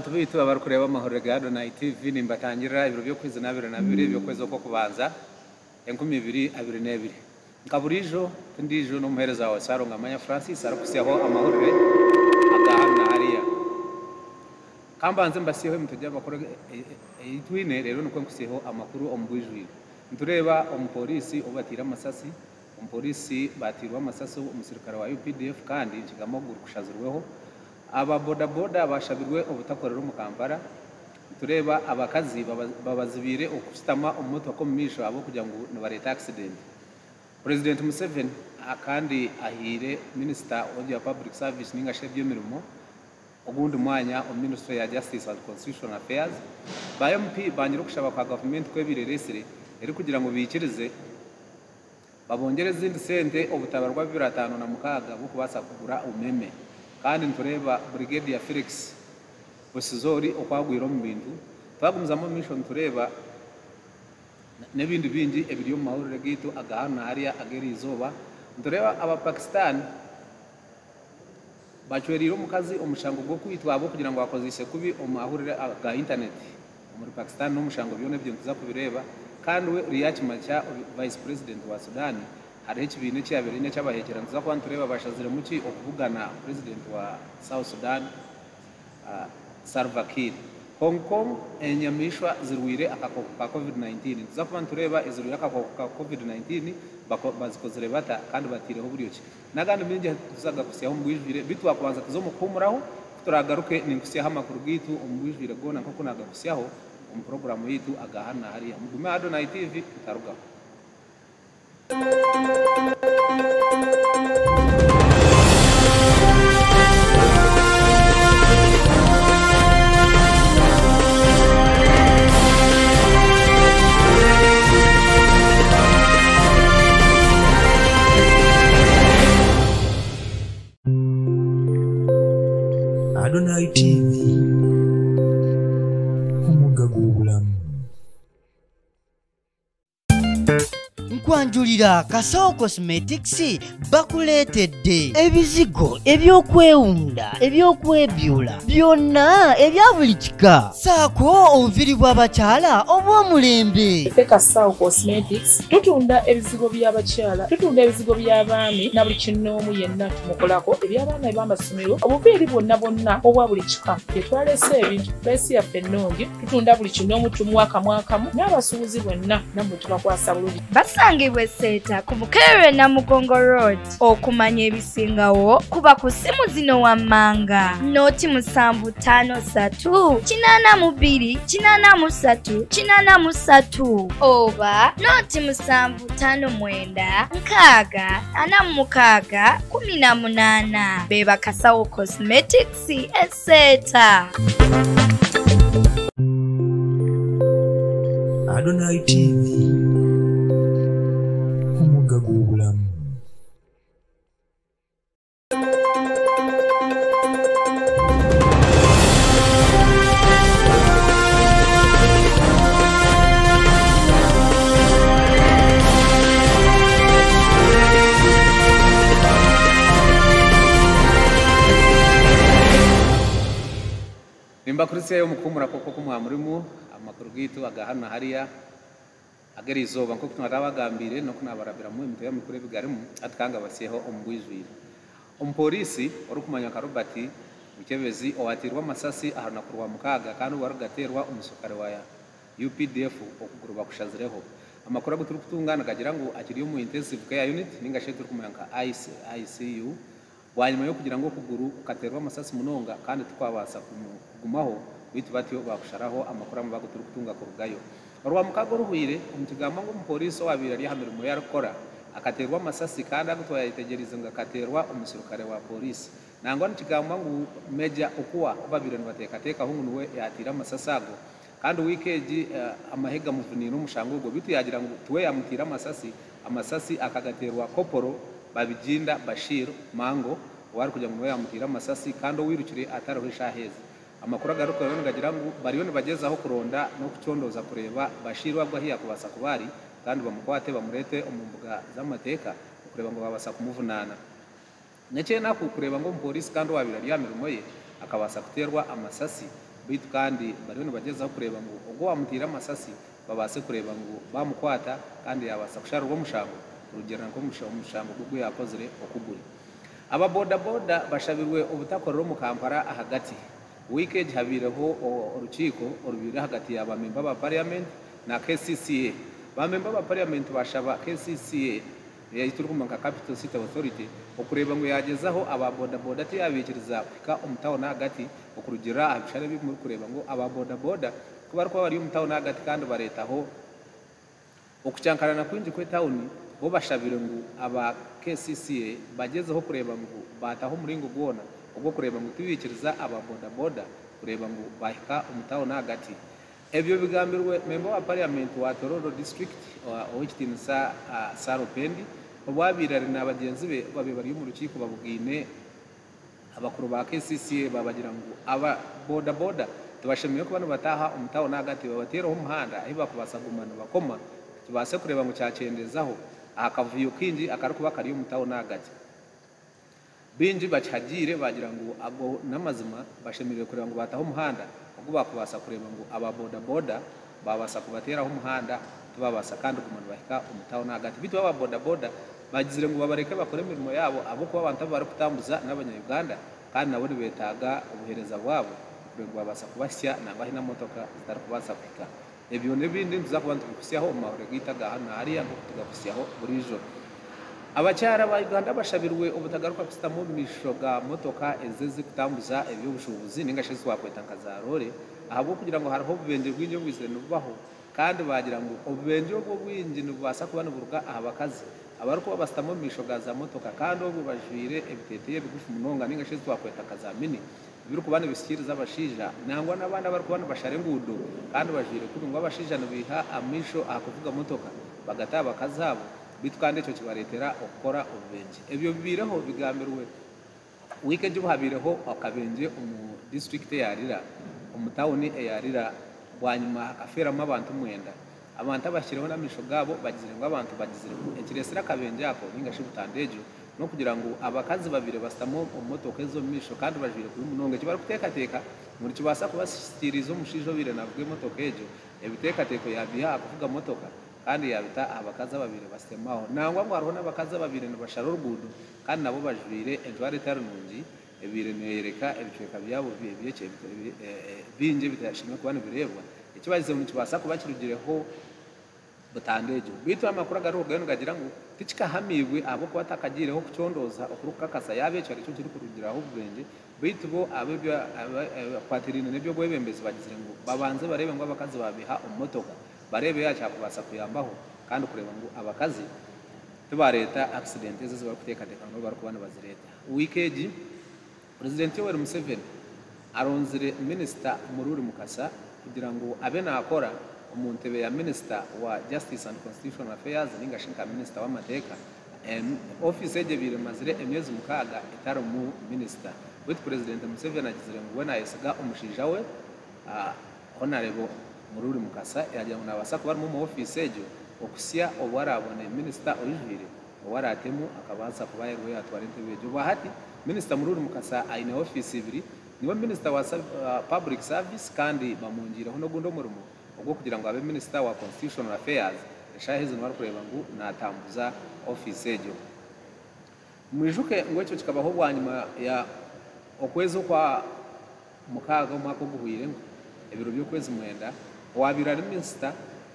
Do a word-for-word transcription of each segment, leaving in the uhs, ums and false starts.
abantu bitu bari kureba amahoro Agahanu T V nimbatangira ibiro byo kwezi nabiro nabire byo kwezi ko kubanza enkumi ibiri abiri nebiri nkaburijo ndijo no muhereza wa Saronga Manya Francis arakusiyaho amahoro Agahanu nahariya kambanze mbasiyeho mutujya bakora itwine rero nuko nkusiyeho amakuru ombwijwi ntureba umupolisi ubatira amasasi umupolisi batirwa amasasi umusirikare wa U P D F kandi kigamo gurukushazirweho aba boda boda bashabirwe ubutakorera mu Kampala tureba abakazi babazibire okustama umuto akomisho abo kugira ngo nibareta accident President Museveni akandi ahire Minister of Public Service ninga chef y'emirimo ogundi mwanya o Ministry ya Justice and Constitutional Affairs ba M P banyira kushaba kwa government kwebireresire eri kugira ngo bikirize babongereza izindi sente ubutabarwa bibiri atanu na mukaga bwo kubasa kugura umeme kandi ntureba brigade ya Felix Busizori okwagwira mu bintu twagumuzamo mission tureba nebindi bingi ebiriyo mu mahoro gitu Agahanu nahariya ageri izoba tureba aba Pakistan bachweriro mukazi omushango gwo kwitwa abo kugira ngo bakozise kubi omahurire aga internet muri Pakistan no mushango byone byo tuza kubireba kandi we Riach Machar Vice President wa Sudan hari ekibine cyabere nya cyabahekera nza kwa tureba bashazire muki okuvugana President wa South Sudan uh, Salva Kiir Hong Kong enyamishwa zirwire akakoko ka COVID nineteen nza kwa tureba izuru yakakoko ka COVID nineteen bazikozere bata kandi batireho buryoki nagandi binje tuzaga kusiyaho mbwijwire bitwa kubanza tuzomukumuraho turagaruke ninkusiyaho amakuru gitu ombwijwire gona nkoko naga kusiyaho mu program yitu Agahanu nahariya mudume Agahanu T V tarugaho Agahanu T V umugagubulamu Nkwanjulira Kasawo Cosmetics bakuletedde ebizigo ebyokwewunda ebyokwebyula byonna ebya buli kika saako obuviri bw'abakyala obw'omulembe. Kasawo Cosmetics tutunda ebizigo by'abakyala tutunda ebizigo by'abaami na buli kinoomu yenna tumukolako eby'abaana eb'amasomero obuviiri bwonna bwonna obwa buli kika tetwalese ebintu pesi yaffe ennungi tutunda buli kinoomu tumwaka mwakamu n'abasuubuzi bwenna nammwe tubakwasa bulungi. Basangibwe Seta ku Bukerere na Mugongo Road okumanya ebisingawo kuba ku simu zino wammanga noti musanvu tano satu kinana mubiri kinana musatu kinana musatu oba noti musanvu tano mwenda nkaaga ana mukaaga kumi na munana beba Kasawo Cosmetics eseta. Agahanu T V umugagubulamu nimba kurisiya yo mukumura koko kumwamurimu amakuru gitu Agahanu nahariya ageri izoba nko tunarabagambire no kunabarabira mu imito y'amikuru bigarimu atkanga basiyeho ombwijwire umupolisi wari kumanya ka Robert Mukebezi owatirwa amasasi ahana kurwa mukaga kandi warugaterwa umusukare wa U P D F okuguruba kushazireho amakuru aguturu kutungana kagira ngo akiriyo mu intensive care unit ninga shetu kumanya ka I C U wanyuma yo kugira ngo kuguru ukaterwa amasasi munonga kandi twabasa kugumaho bitu batiyo bakusharaho amakuru amabaguturu kutunga kurugayo Orwa mukago ruhire umugamba ngo umupolisi wabira ari hamwe mu yarakora akaterwa amasasi kandi agutwaye itegereza ngo akaterwa umusirikare wa polisi nangwa n'ikigamba ngo meja okuwa babira bateka teka hungu we yatira amasasago kandi wikeji uh, amahega muvunira umushango go bitu yagira ngo tuwe yamutira amasasi amasasi akagaterwa koporo babijinda Bashir Mango wari kugira ngo yamutira amasasi kandi wirukire atarohisha heza amakuru agaruka rero ngagira ngo bariyo nibagezaho kuronda no kucondoza kureba Bashir wabwo hiya kubasa kubari kandi bamukwate bamurete umumbuga z'amateka kureba ngo babasa kumuvunana nece nako kureba ngo umupolisi kandi wabira ari yamirimo ye akabasa kuterwa amasasi bitu kandi bariho bagezaho kureba ngo ubwo wamutira amasasi babase kureba ngo bamukwata kandi yabasa kushara urwo mushango urugero ngo mushango ubwo yakozere okuguri aba boda boda bashabirwe ubutakorero mu Kampala hagati weekend habireho urukiko urubira hagati y'abamemba ba parliament na K C C A bamemba ba parliament bashaba K C C A yayiturukuma nka capital city authority okureba ngo yagezaho aba boda boda tiyabikiriza kwika umutawona hagati okurugira abishare bimuri kureba ngo aba boda boda kuba ko bari umutawona hagati kandi baretaho okucyankarana kwinji kwe town bo bashabire ngo aba K C C A bagezeho kureba ngo bataho muringo gwona ubwo kureba ngo tubikiriza aba boda boda kureba ngo bahika umutawona hagati ebyo bigambirwe member wa parliament wa Tororo district owikitin sa Sarupendi obwabirari n'abagenzi be babe bari mu rukiko babugine abakuru ba K C C A babagira ngo aba boda boda tubashimiye ko bano bataha umutawona hagati babateraho umuhanda aho bakubasagumana bakoma tubase kureba ngo cyacendezaho akavuyo kinji akarukuba kari umutawona hagati binji bachagire bagira ngo abo namazima bashemirire kureba ngo bataho umuhanda ubwo bakubasa kureba ngo aba boda boda babasa kubateraho umuhanda tubabasa kandi kumana bahika umutawona hagati bitu aba boda boda bagizire ngo babareke bakore imirimo yabo abo kuba abantu bari kutambuza n'abanyayuganda kandi nabo betaga ubuhereza bwabo kureba ngo babasa kubasya nangahe na motoka zitari kubasa kwika ebyo nebindi tuzakubantu kusiyaho umahore gitaga nahariya ngo tugakusiyaho burijo abacyara ba Uganda bashabirwe ubutagaruka kusita mu mishoga motoka ezeze kutambuza ebyo bushubuzi ningashize wakweta nkazarore ahabo kugira ngo haraho bubenje bwinje bwizire nubaho kandi bagira ngo ububenje bwo bwinje nubasa kubana buruka abakazi abaruko babasta mu mishoga za motoka kandi obu bajwire ebiteteye bigufu munonga ningashize wakweta kazamini biruko bana bisikiriza abashija nangwa nabana baruko bana bashare ngudo kandi bajwire kuri ngo abashija nubiha amisho akuvuga motoka bagataba kazabo bitwande cyo kibaretera okora ububenje ebyo bibireho bigambirwe weekend buhabireho akabenje umu district yarira umutawuni yarira bwanyuma akaferamo abantu mwenda abantu abashyireho namisho gabo bagizire ngo abantu bagizire ekiresera akabenje yako ningashi butandejo no kugira ngo abakazi babire bastamo umotoka ezo misho kandi bajire kuri munonga kibara kuteka teka muri kibasa kubashyikiriza umushijo bire navuge motoka ejo ebiteka teko yabiha akuvuga motoka kandi yabita abakaza babire basemaho nangwa ngo hariho n'abakaza babire nabashara urugudo kandi nabo bajwire enjware tarunungi ebire nereka ebiceka byabo biye binje bitashimwe kubana birebwa ikibazize mu kibasa kubakirugireho butandejo bitu amakuru agaruka gano gagira ngo tikika hamibwe abo ko batakagireho kucondoza okuruka kasa yabe cyo cyo kiri kurugiraho ubwenge bitu bo abe kwatirine nebyo gwebembezi bagizire ngo babanze barebe ngo abakazi babiha umumotoka barebe yacha kubasa kuyambaho kandi kureba ngo abakazi tubareta accident ezo bari kuteka teka ngo bari kubana bazireta weekend president Yoweri Museveni aronzire minister Mururi Mukasa kugira ngo abe nakora umuntebe ya minister wa Justice and Constitutional Affairs ningashinka minister wa mateka en office eje bire mazire emyezi mukaga itaro mu minister with president Museveni agizire ngo wena yesiga umushija we honorable Mururi Mukasa yagira ngo nabasa kuba mu office ejo okusiya obwarabone minister oyijire owaratemu akabanza kuba yego yatwara intebe ejo bahati minister Mururi Mukasa aine office ibiri niwe minister wa uh, public service kandi bamunjiraho no gundo murumo ubwo kugira ngo abe minister wa constitutional affairs eshahize no kureba ngo natambuza office ejo mwijuke ngo cyo kikabaho bwanyuma ya okwezo kwa mukaga mwako guhwire ngo ebiro byo kwezi mwenda wabira minister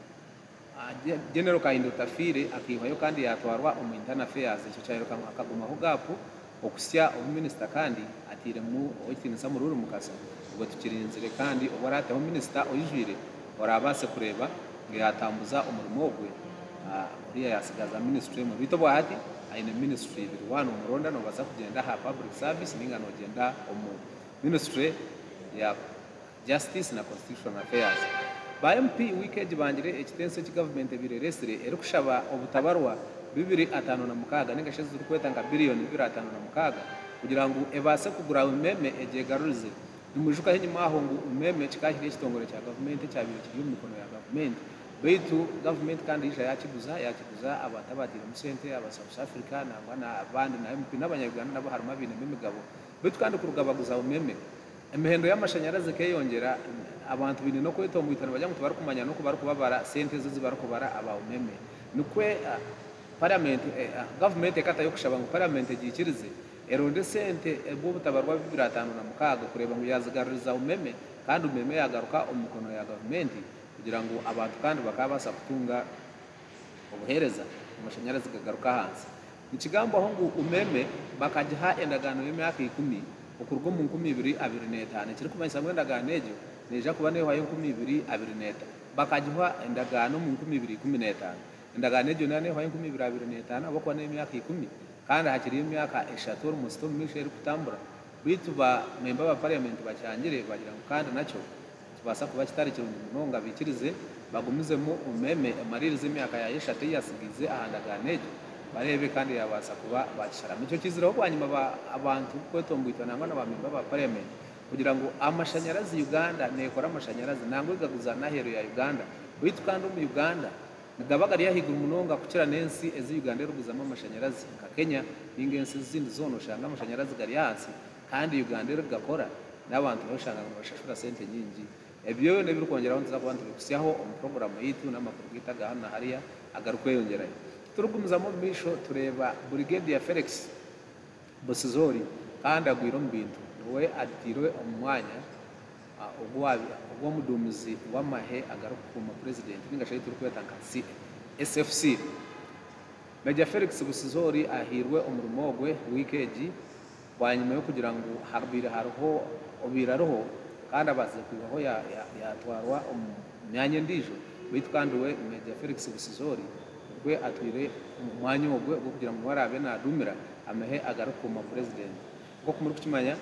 general Kahindo Tafire akihayo kandi yatwarwa umu internal affairs cyo cyaro akagumaho gapu okusya umuminister kandi atire mu oyitinisa Mururi Mukasa ubwo tukirinzire kandi obarateho minister oyijwire orabase kureba ngiyatambuza umurimo gwe uriya yasigaza ministry mu bito bwahati aine ministry birwano umuronda no basa kugenda ha public service ninga no genda umu ministry ya Justice na Constitutional Affairs ba M P weekend bangire ekitense ki government bireresire eri kushaba obutabarwa bibiri atano na mukaga ningashize uri kwetanga billion bibiri atano na mukaga kugira ngo ebase kugura umeme ejegaruze nimujuka hinyuma aho ngo umeme kikashire kitongore cya government cyabiri kiri mu mikono ya government beitu government kandi isha yakiguza yakiguza abatabatira mu sente aba South Africa nangwa na abandi na M P n'abanyarwanda nabo haruma bine mimigabo beitu kandi kurugabaguza umeme emihendo y'amashanyarazi keyongera abantu bini no kwetomba itano bajya mutu barakumanya no kubaru kubabara sente zo zibaru kubara aba umeme nukwe uh, parliament uh, government ekata yo kushaba ngo parliament gikirize eronde sente ebwo butabarwa bibiri atanu na mukaga kureba ngo yazigaruriza umeme kandi umeme yagaruka umukono ya government kugira ngo abantu kandi bakabasa kutunga ubuhereza amashanyarazi gagaruka hanze ikigambo aho ngo umeme bakajiha endagano y'imyaka ikumi ukurwo mu nkumi ibiri abiri n'etanu kiri kumanyisa ngo endagano ejo neja kuba neho ayo nkumi ibiri abiri n'etanu bakajiha endagano mu nkumi ibiri ikumi n'etanu endagano ejo nane ho ayo nkumi ibiri abiri n'etanu abo kwa n'imyaka ikumi kandi hakiri imyaka eshatu mu sito misheri kutambura bitu ba member ba parliament bacyangire bagira ngo kandi naco tubasa kuba kitari kirungi munonga bikirize bagumizemo umeme amaririze imyaka ya eshatu yasigize ahandagano ejo barebe kandi yabasa kuba bashara nicyo kiziraho kwanyuma abantu kwetombuitwa nangwa n'abamemba ba parliament kugira ngo amashanyarazi Uganda nekora amashanyarazi nango igaguza nahero ya Uganda bitu kandi mu Uganda ngabagari yahigura umunonga kukira nensi ezi Uganda ruguzamo amashanyarazi nka Kenya n'ingenzi zindi zono shanga amashanyarazi gari yansi kandi Uganda rugakora n'abantu bashanga ngo bashashura sente nyingi ebyo ne biri kongeraho nza kubantu bikusiyaho mu program yitu n'amakuru gita Agahanu nahariya agarukwe yongerayo turugumuzamo misho tureba brigade ya Felix Bosizori kandi agwiro mbintu we atirwe umwanya ubwabi ubwo mudumizi w'amahe agaruka ku ma president ningashaye turi kwetanga C S F C Major Felix Bosizori ahirwe umurumogwe wikeji wanyuma yo kugira ngo habira hariho obiraroho kandi abaze kwibaho ya yatwarwa umyanya ndijo bitwanduwe Major Felix Bosizori gwe atwire umwanya ogwe go kugira ngo barabe nadumira amahe agaruka mu president ngo kumuri kukimanya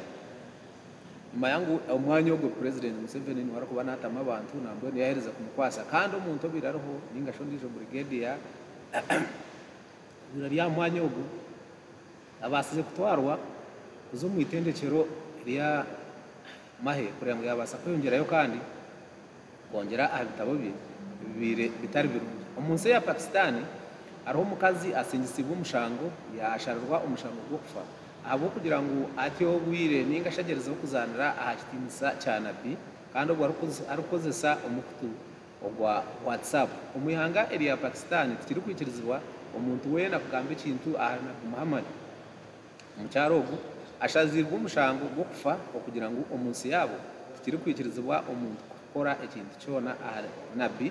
mayangu umwanya ogwe president Museveni ni warakuba natama abantu nambwe yahereza kumukwasa kandi umuntu biraraho ningasho ndijo brigade ya birari ya mwanya ogwe abasize kutwarwa uzo mu itendekero rya mahe kuremwe yabasa kwiyongerayo kandi kongera abitabo bibire bitari birungi umunsi ya Pakistan ariho mukazi asingisiba umushango yasharwa umushango gwo kufa abo kugira ngo atiyo gwire ninga shagereza kuzanira ahakitimisa cyana bi kandi ubwo arukoze sa umukutu ogwa WhatsApp umuyanga eri ya Pakistan tikiri kwikirizwa umuntu we na kugambe kintu ahana Muhammad umucyarogo ashazirwa umushango gwo kufa kugira ngo umunsi yabo tikiri kwikirizwa umuntu kora ikintu cyona nabi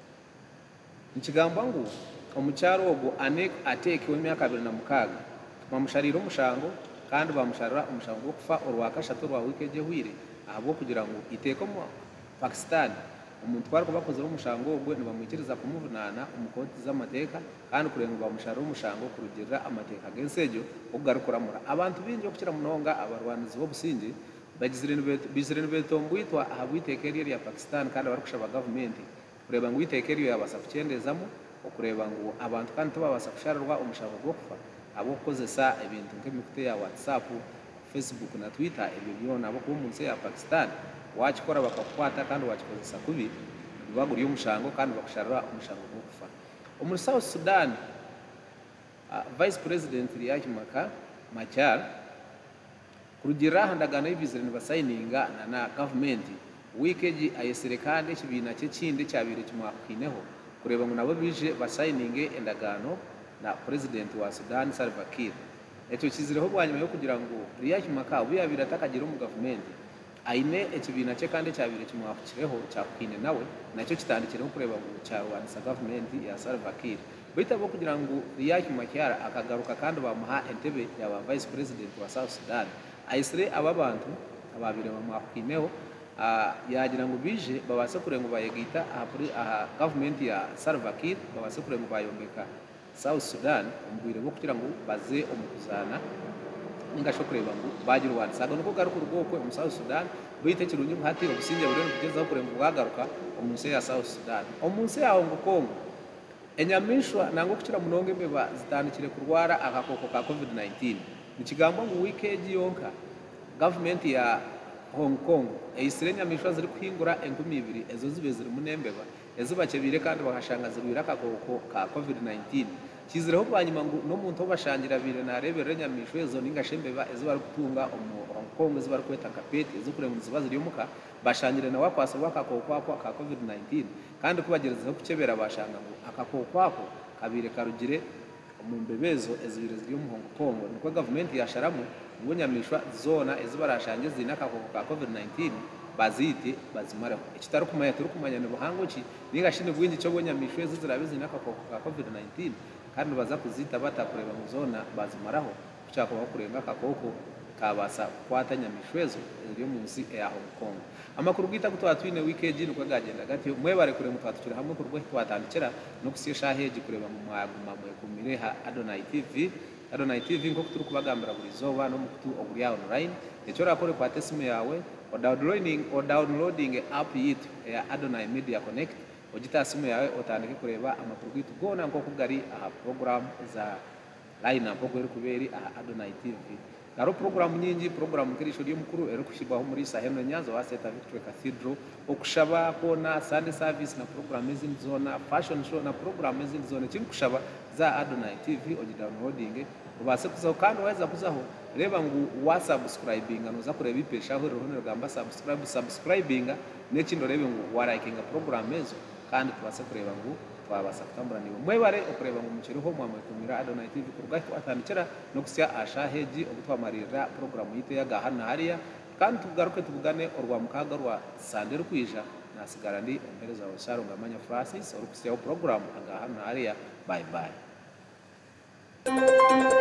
Nchigamba ngo omucyaro ogo ane atekewe imyaka abiri na mukaga bamusharira umushango kandi bamusharira umushango wo kufa orwakashatu rwa wikeje hwire ahubwo kugira ngo iteko mu Pakistan umuntu twariko bakoze umushango ogwe nibamwikiriza kumuvunana umukoti z'amateka kandi kurenga bamusharira umushango kurugirira amateka gensejo ugarukuramura abantu binje kukira munonga abarwanizi bo busingi bagizire betombuitwa ahabwitekeri ya Pakistan kandi barakushaba government kureba ngo itekeri yabasa kucendezamo okureba ngo abantu kandi tubabasa kusharwa umushango gwo kufa abo kozesa ibintu nk'imikute ya WhatsApp Facebook na Twitter ebyo byona abo ku munsi ya Pakistan wakikora bakakwata kandi wakikozesa kubi baguri umushango kandi bakusharwa umushango gwo kufa umuri South Sudan uh, Vice President Riek Machar Machar kurugira handagana y'ibizirani basayininga na na government wikeji ayeserekane kibina cye kindi cyabire kimwakineho kureba ngo nabo bije basayininge endagano na president wa Sudan Salva Kiir eto kizireho bwanyuma yo kugira ngo Riek Machar buyabira atakagira mu government aine ekibina cye kandi cyabire kimwakireho cyakwine nawe nacyo kitandikireho kureba ngo cyarwanisa government ya Salva Kiir bitabo kugira ngo Riek Machar akagaruka kandi bamuha entebe ya vice president wa South Sudan aisire ababantu ababire bamwakineho Uh, yagira ngo bije babase kurengo bayegita aha government ya Salva Kiir babase kurengo bayombeka South Sudan umbwire bo kugira ngo baze umukuzana ningasho kureba ngo bagira wani saga nuko garuka urugoko mu South Sudan bite kirunyi hati obusinje bureno kugeza kurengo bwagaruka umunsi ya South Sudan umunsi yaho ngo Kongo enyamishwa nango kukira munonge mbeba zitandikire kurwara akakoko ka covid nineteen nikigambo ngo wikeji yonka government ya Hong Kong eisirenya mishwa ziri kwingura enkumi ibiri ezo zibe ziri munembeba ezibakebire kandi bakashangaza rwira akakoko ka covid nineteen kizireho banyuma ngo no muntu bashangira bire narebere nyamishwe zo ningashembe ba ezo bari kutunga mu Hong Kong ezo bari kweta kapete ezo kurenga zibazo ryomuka bashangire na wakwasa wakakoko kwa ka covid nineteen kandi kubagerezaho kukebera bashanga ngo akakoko ako kabire karugire mu mbebezo ezibire ziri mu Hong Kong niko government yasharamu ngo nyamishwa zona ezo barashangiza zina akakoko ka covid nineteen bazite bazimaraho ekitari kumanya turi kumanya ne buhango ki ningashine bwingi cyo nyamishwe zizirabizi nakakoko ka covid nineteen kandi baza kuzita batakureba mu zona bazimaraho kuchaka bakurenga akakoko kabasa kwatanya mishwezo iri mu nsi ya Hong Kong amakuru gita gutwa twine weekend nuko gagenda gati mwebare kure mutwatukira hamwe kurwe twatandikira no kusiyesha heji kureba mu mwaguma mwe kumireha Adonai T V Adonai T V ngo turi kubagambira buri zoba no mukutu oburi ya online echo rakore kwa tesimu yawe o downloading o downloading app yitu ya Adonai Media Connect ojita simu yawe otandike kureba amakuru gitu gona ngo kugari aha program za line up ko kuberi aha Adonai T V Karo program nyingi program kirisho ryo mukuru ero kushibaho muri Saheno Nyanza wa Seta Victory Cathedral okushaba kona Sunday service na program ezindi zona fashion show na program ezindi zona kiri kushaba za Adonai T V oji downloading ubase kuzaho kandi waweza kuzaho reba ngu wa subscribing anoza kureba ipesha aho ruhone rugamba subscribe subscribing nekindo rebe ngu wa liking program ezo kandi tubase kureba ngu twabasa kutambura niwe mwebare okureba ngo mukiri ho mwamwe kumira Adonai T V kurugati atandikira no kusya ashaheji obutwamarira program yite ya Agahanu nahariya kandi tugaruke tugane orwa mukaga rwa Sandero kwija nasigara ndi embereza wa Sharonga Manya Francis orukusya program Agahanu nahariya bye bye